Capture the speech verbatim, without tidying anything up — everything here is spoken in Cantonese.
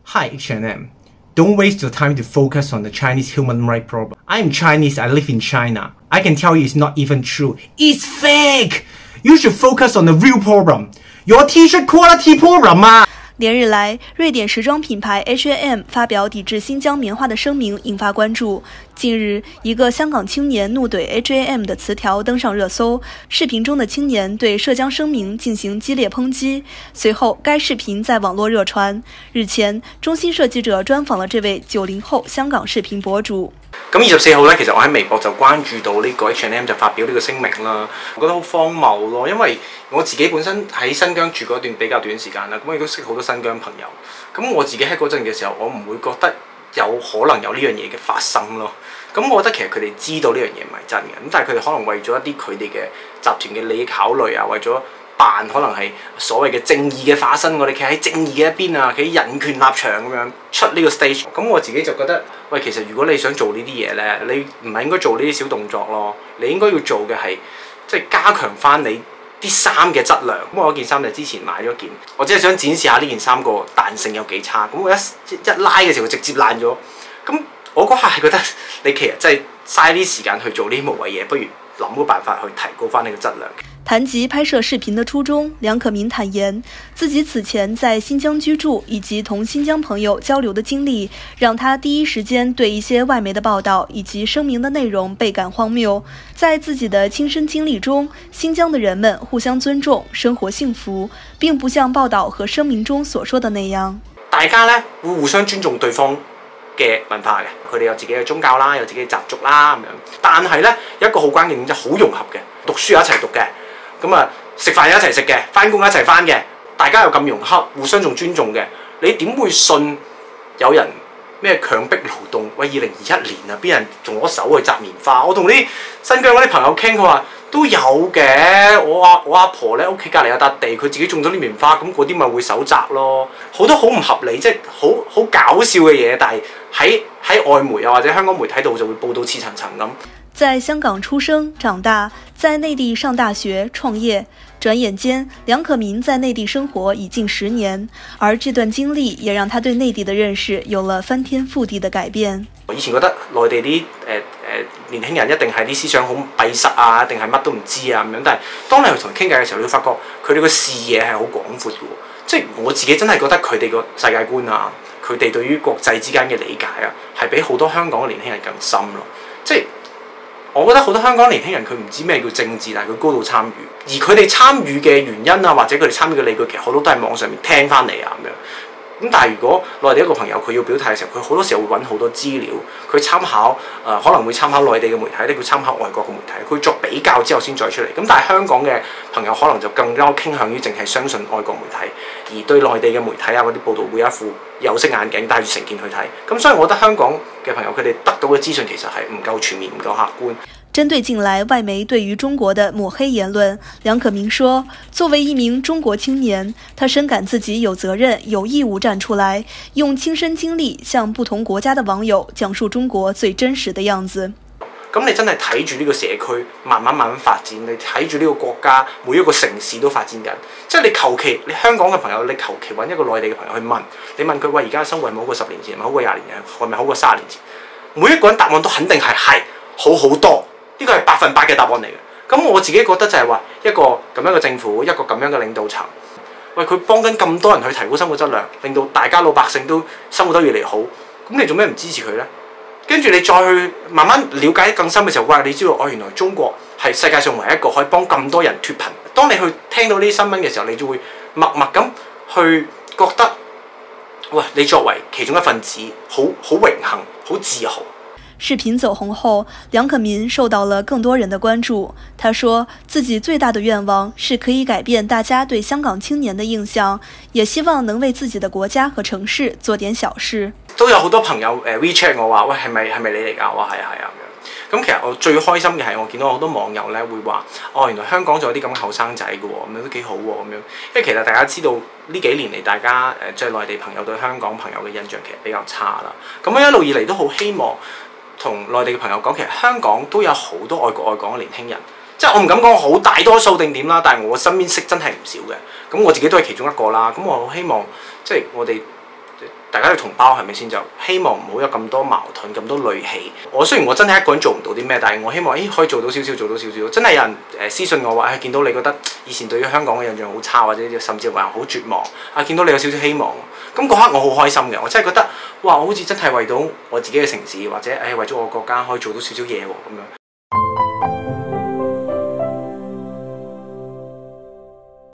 Hi H and M. Don't waste your time to focus on the Chinese human rights problem. I'm Chinese, I live in China. I can tell you it's not even true. It's fake! You should focus on the real problem. Your T-shirt quality problem 啊！ 连日来，瑞典时装品牌 H and M 发表抵制新疆棉花的声明引发关注。近日，一个香港青年怒怼 H and M 的词条登上热搜，视频中的青年对涉疆声明进行激烈抨擊。隨後，該視頻在網絡熱傳。日前，中新社記者專訪了這位九零後香港視頻博主。 咁二十四號咧，其實我喺微博就關注到呢個 H and M 就發表呢個聲明啦，我覺得好荒謬咯，因為我自己本身喺新疆住嗰段比較短時間啦，咁我亦都識好多新疆朋友，咁我自己喺嗰陣嘅時候，我唔會覺得有可能有呢樣嘢嘅發生咯。咁我覺得其實佢哋知道呢樣嘢唔係真嘅，咁但係佢哋可能為咗一啲佢哋嘅集團嘅利益考慮啊，為咗扮可能係所謂嘅正義嘅化身，我哋企喺正義嘅一邊啊，企喺人權立場咁樣出呢個 stage。咁我自己就覺得，喂，其實如果你想做呢啲嘢咧，你唔係應該做呢啲小動作咯，你應該要做嘅係即係加強翻你啲衫嘅質量。咁我嗰件衫就之前買咗件，我只係想展示下呢件衫個彈性有幾差。咁我一一拉嘅時候直接爛咗。咁我嗰下係覺得你其實真係嘥啲時間去做呢啲無謂嘢，不如諗個辦法去提高翻呢個質量。 談及拍攝視頻的初衷，梁可明坦言，自己此前在新疆居住以及同新疆朋友交流的經歷，讓他第一時間對一些外媒的報道以及聲明的內容倍感荒謬。在自己的親身經歷中，新疆的人們互相尊重，生活幸福，並不像報道和聲明中所說的那樣。 大家咧會互相尊重對方嘅文化嘅，佢哋有自己嘅宗教啦，有自己嘅習俗啦咁樣。但係咧有一個好關鍵就好融合嘅，讀書有一齊讀嘅。咁啊，食飯一齊食嘅，翻工一齊翻嘅，大家又咁融洽，互相仲尊重嘅，你點會信有人咩強迫勞動？喂，二零二一年啊，邊人仲攞手去摘棉花？我同啲新疆嗰啲朋友傾，佢話都有嘅。我阿我阿婆咧屋企隔離有笪地，佢自己種咗啲棉花，咁嗰啲咪會手摘咯。好多好唔合理，即係好好搞笑嘅嘢，但係喺喺外媒啊或者香港媒體度就會報到似層層咁。 在香港出生長大，在內地上大學創業，轉眼間梁可明在內地生活已近十年，而這段經歷也讓他對內地的認識有了翻天覆地的改變。 我以前覺得內地啲誒誒年輕人一定係啲思想好閉塞啊，一定係乜都唔知啊咁樣，但係當你去同佢傾偈嘅時候，你會發覺佢哋個視野係好廣闊嘅喎，即係我自己真係覺得佢哋個世界觀啊，佢哋對於國際之間嘅理解啊，係比好多香港嘅年輕人更深咯，即係。我覺得好多香港年輕人佢唔知咩叫政治，但係佢高度參與，而佢哋參與嘅原因啊，或者佢哋參與嘅理據，其實好多都係網上面聽翻嚟啊咁樣。咁但係如果內地一個朋友佢要表態嘅時候，佢好多時候會揾好多資料，佢參考誒、呃、可能會參考內地嘅媒體，咧佢參考外國嘅媒體，佢作比較之後先再出嚟。咁但係香港嘅朋友可能就更加傾向於淨係相信外國媒體，而對內地嘅媒體啊嗰啲報導會有一副有色眼鏡戴住成見去睇。咁所以我覺得香港嘅朋友佢哋得到嘅資訊其實係唔夠全面、唔夠客觀。 針對近來外媒對於中國的抹黑言論，梁可明說，作為一名中國青年，他深感自己有責任、有義務站出來，用親身經歷向不同國家的網友講述中國最真實的樣子。 咁你真係睇住呢個社區慢慢慢慢發展，你睇住呢個國家每一個城市都發展緊。即係你求其你香港嘅朋友，你求其揾一個內地嘅朋友去問，你問佢喂而家生活係咪好過十年前，係咪好過廿年前，係咪好過三十年前？每一個人答案都肯定係係好好多。呢個係百分百嘅答案嚟嘅，咁我自己覺得就係話一個咁樣嘅政府，一個咁樣嘅領導層，喂佢幫緊咁多人去提高生活質量，令到大家老百姓都生活得越嚟越好，咁你做咩唔支持佢呢？跟住你再去慢慢了解更深嘅時候，哇！你知道哦，原來中國係世界上唯一一個可以幫咁多人脫貧。當你去聽到呢啲新聞嘅時候，你就會默默咁去覺得，喂，你作為其中一份子，好好榮幸，好自豪。 視頻走紅後，梁可明受到了更多人的關注。他說自己最大的願望是可以改變大家對香港青年的印象，也希望能為自己的國家和城市做點小事。 都有好多朋友誒 WeChat 我話，喂，係咪係咪你嚟㗎？我話係啊係啊咁樣。咁其實我最開心嘅係我見到好多網友咧會話，哦，原來香港仲有啲咁嘅後生仔嘅喎，咁樣都幾好喎咁樣。因為其實大家知道呢幾年嚟，大家誒即係內地朋友對香港朋友嘅印象其實比較差啦。咁我一路以嚟都好希望同內地嘅朋友講，其實香港都有好多愛國愛港嘅年輕人，即係我唔敢講好大多數定點啦，但係我身邊識真係唔少嘅。咁我自己都係其中一個啦。咁我好希望即係我哋大家嘅同胞係咪先？就希望唔好有咁多矛盾、咁多戾氣。我雖然我真係一個人做唔到啲咩，但係我希望誒可以做到少少，做到少少。真係有人誒私信我話，誒見到你覺得以前對於香港嘅印象好差，或者甚至話好絕望，啊見到你有少少希望，咁嗰刻我好開心嘅，我真係覺得哇！我好似真係為到我自己嘅城市，或者誒為咗我國家可以做到少少嘢喎咁樣。